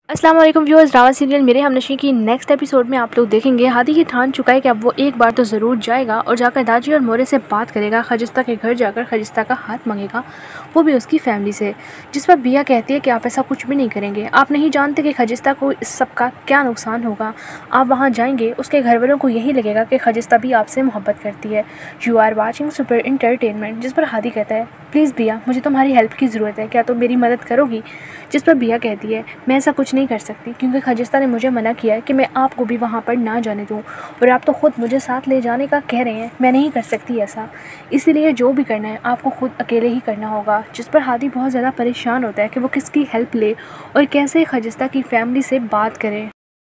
अस्सलाम वालेकुम viewers, drama serial मेरे हमनशी की नेक्स्ट एपिसोड में आप लोग देखेंगे हादी ये ठान चुका है कि अब वो एक बार तो ज़रूर जाएगा और जाकर दाजी और मोरे से बात करेगा। खजिस्ता के घर जाकर खजिस्ता का हाथ मांगेगा, वो भी उसकी फैमिली से। जिस पर बिया कहती है कि आप ऐसा कुछ भी नहीं करेंगे, आप नहीं जानते कि खजिस्ता को इस सब का क्या नुकसान होगा। आप वहाँ जाएंगे, उसके घर वालों को यही लगेगा कि खजिस्ता भी आपसे मोहब्बत करती है। You are watching super entertainment. जिस पर हादी कहता है, प्लीज़ बिया, मुझे तुम्हारी हेल्प की ज़रूरत है, क्या तुम मेरी मदद करोगी। जिस पर बिया कहती है, मैं ऐसा कुछ नहीं कर सकती क्योंकि खजिस्ता ने मुझे मना किया है कि मैं आपको भी वहाँ पर ना जाने दूँ, और आप तो ख़ुद मुझे साथ ले जाने का कह रहे हैं। मैं नहीं कर सकती ऐसा, इसीलिए जो भी करना है आपको ख़ुद अकेले ही करना होगा। जिस पर हादी बहुत ज़्यादा परेशान होता है कि वो किसकी हेल्प ले और कैसे खजिस्ता की फैमिली से बात करे।